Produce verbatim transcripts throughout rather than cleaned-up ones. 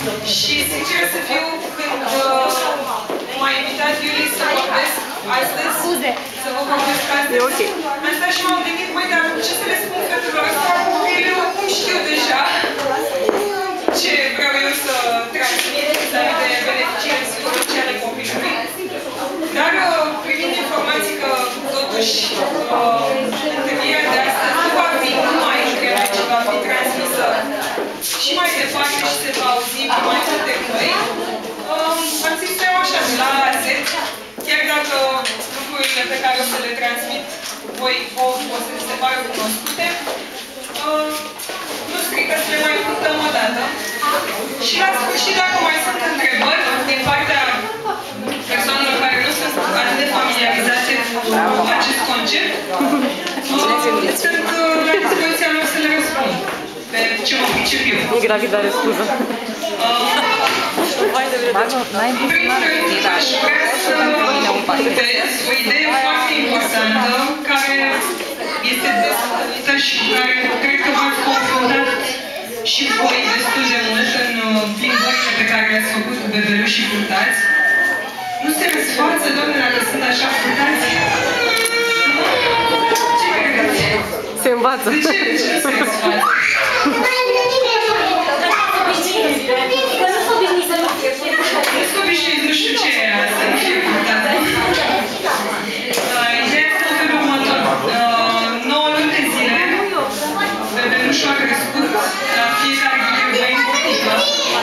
Și sincer să fiu, când uh, m-a invitat Iulie să vorbesc astăzi, să vă vorbesc astăzi, e okay. am stat și m-am gândit, măi, dar ce să le spun fetelor ăsta? Eu acum știu deja ce vreau eu să transmit vis-a-vis de beneficiile psihologice ale copilului. Dar primind informații că totuși uh, întâlnirea de astăzi nu va fi numai întrebare, ci va fi transmisă și mai departe și se va auzi mai multe căi, uh, am zis să iau așa de la A la Z, chiar dacă lucrurile pe care o să le transmit voi o să se pară cunoscute, uh, nu strică să le mai punctăm o dată. Și la sfârșit, dacă mai sunt întrebări din partea persoanelor care nu sunt atât de familiarizate cu acest concept, sunt la dispoziția lor să le răspund pe ce mă pricep eu. E gravidare, scuză. În primul rând, aș vrea să puntez o idee foarte importantă care este dezvoltată și care cred că v-ați confruntat și voi destul de mult în plimbările pe care le-ați făcut cu bebeluși și purtați. Nu se răsfață, doamne, dacă sunt așa purtați? Ce credeți? Se învață. De ce? De ce nu se răsfață? Nu sunt obișnuit, nu știu ce era să nu fie purtat. Ideea este în felul următor. nouă luni de zile, bebelușul a crescut la fiecare dintre voi în cotică.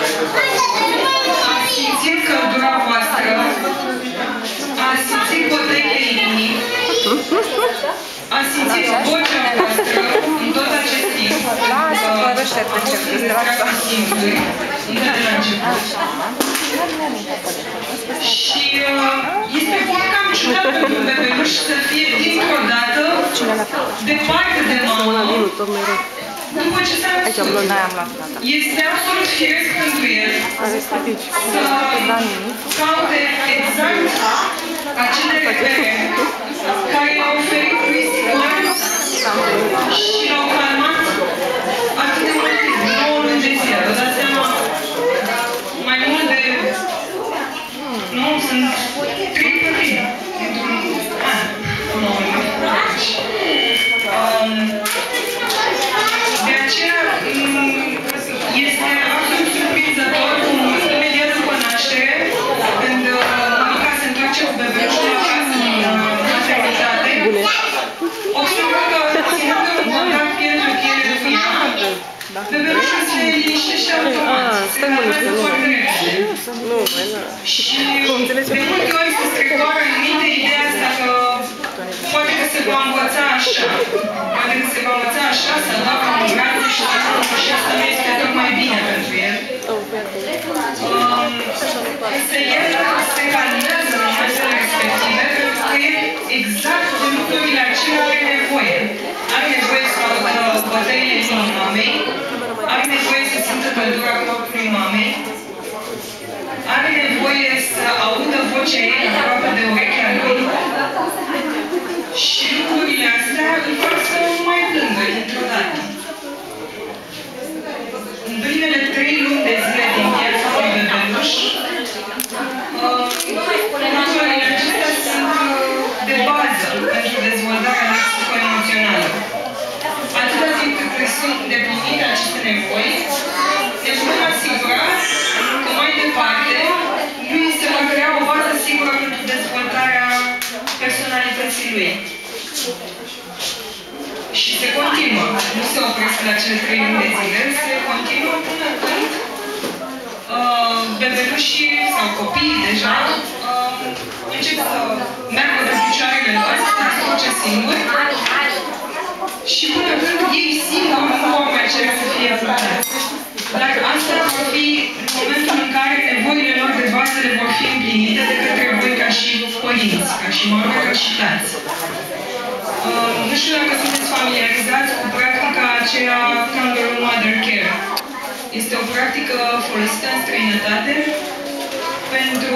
A simțit căldura voastră, a simțit bătăile inimii, a simțit vocea voastră în tot acest timp. Timpului, încă de la început. Și uh, este cam ciudat pentru un bebeluș să fie dintr-o dată departe de mamă. După ce s-a născut, este absolut firesc pentru el să caute exact acele repere care i-au oferit lui siguranță și l-au calmat atât de mult timp, nouă luni de zile. Vă dați seama, mai mult de... Nu, sunt trei pătrini dintr-un an, nouă luni. De aceea este absolut surprinzător cum imediat după naștere, când mămica se întoarce cu bebelușul acasă în maternitate, observă că ținând un contact piele cu piele cu ea, bebelușul se liniștește automat, se calmează foarte repede. Și de multe ori se strecoară în minte ideea asta că poate că se va învăța așa, poate că se va învăța așa, să facă un brațe și să facă și asta nu este tocmai bine pentru el. Însă el se calmează în momentele respective pentru că e exact de lucrurile acelea are nevoie. Are nevoie să audă bătăile din mamei, are nevoie să simtă căldura corpului mamei, are nevoie să audă vocea ei aproape de urechea lui. Și lucrurile astea îl fac să nu mai plângă dintr-o dată. În primele trei luni de zile din viața unui bebeluș, lucrurile acestea sunt de bază pentru dezvoltarea psihoemoțională. Atâta timp cât sunt îndeplinite aceste nevoi, ne putem asigura că mai departe lui se va crea o bază sigură pentru dezvoltarea personalității lui. Și se continuă. Nu se opresc la cele trei luni de zile, se continuă până când uh, bebelușii sau copiii deja uh, încep să meargă de picioarele lor, să se descurce singuri și până când ei singuri nu vor mai cere să fie purtați. Dar asta va fi momentul în care nevoile lor de bază le vor fi împlinite de către voi ca și părinți, ca și mame, ca și tați. Uh, nu știu dacă sunteți familiarizați cu practica aceea Kangaroo Mother Care. Este o practică folosită în străinătate pentru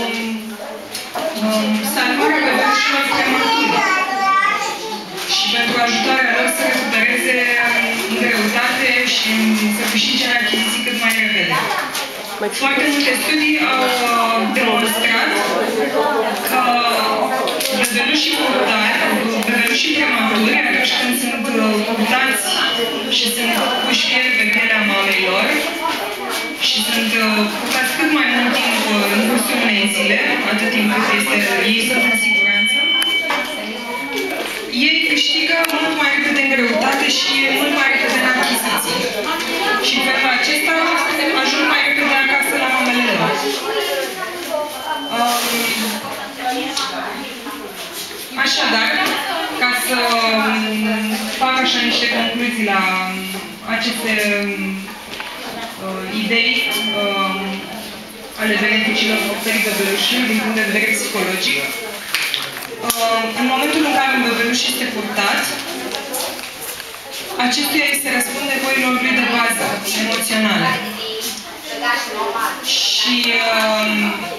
um, salvarea bebelușilor prematuri și pentru ajutarea lor să recupereze în greutate și să câștige în achiziții cât mai repede. Foarte multe studii au uh, demonstrat că bebelușii purtari, bebelușii prematuri, atunci când sunt purtați și sunt puși piele pe pielea mamelor și sunt uh, purtați cât mai mult timp uh, în cursul unei zile, atât timp cât este, ei sunt în siguranță, ei câștigă mult mai repede în greutate și mult mai repede în achiziții. Și în felul acesta ajung mai repede acasă la mamele lor. Um, așadar, ca să fac așa niște concluzii la aceste uh, idei uh, ale beneficiilor oferite bebelușului din punct de vedere psihologic, uh, în momentul în care un bebeluș este purtat, acestuia îi se răspunde nevoilor lui de bază, emoționale. Și um,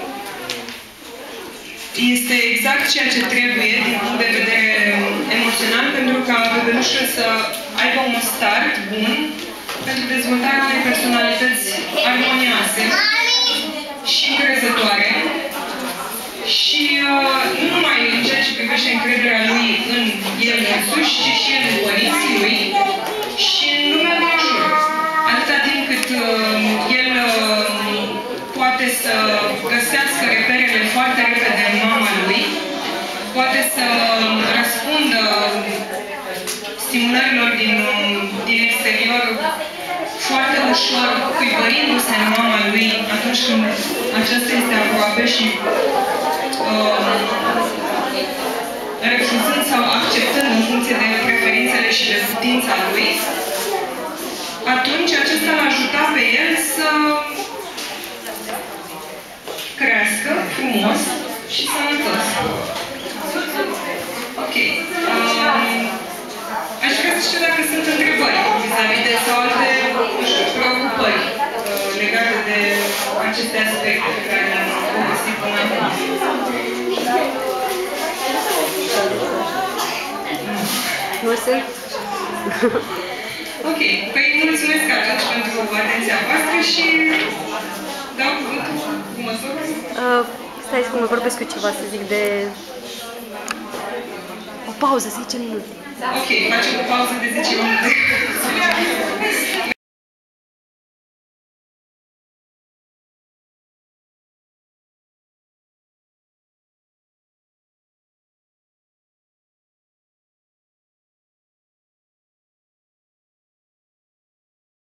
este exact ceea ce trebuie din punct de vedere emoțional pentru ca bebelușul să aibă un start bun pentru dezvoltarea unei personalități armonioase și încrezătoare și uh, nu numai în ceea ce privește încrederea lui în el însuși, ci și în părinții lui și în lumea din jur. Atâta timp cât uh, el uh, poate să găsească reperele foarte repede în mama lui, poate să răspundă stimulărilor din, din exterior foarte ușor, cuibărindu-se în mama lui atunci când aceasta este aproape și uh, refuzând sau acceptând în funcție de preferințele și de putința lui, atunci acesta l-a ajutat pe el să crească frumos și sănătos. Ok. Um, aș vrea să știu dacă sunt întrebări vis-a-vis de sau alte, nu știu, preocupări uh, legate de aceste aspecte pe care le-am povestit până acum. Nu sunt? Ok. Păi mulțumesc atunci pentru atenția voastră și dau cuvântul cu măsură. Uh, stai să mă vorbesc cu ceva, să zic de... O pauză, zece minute. Ok, facem o pauză de zece minute.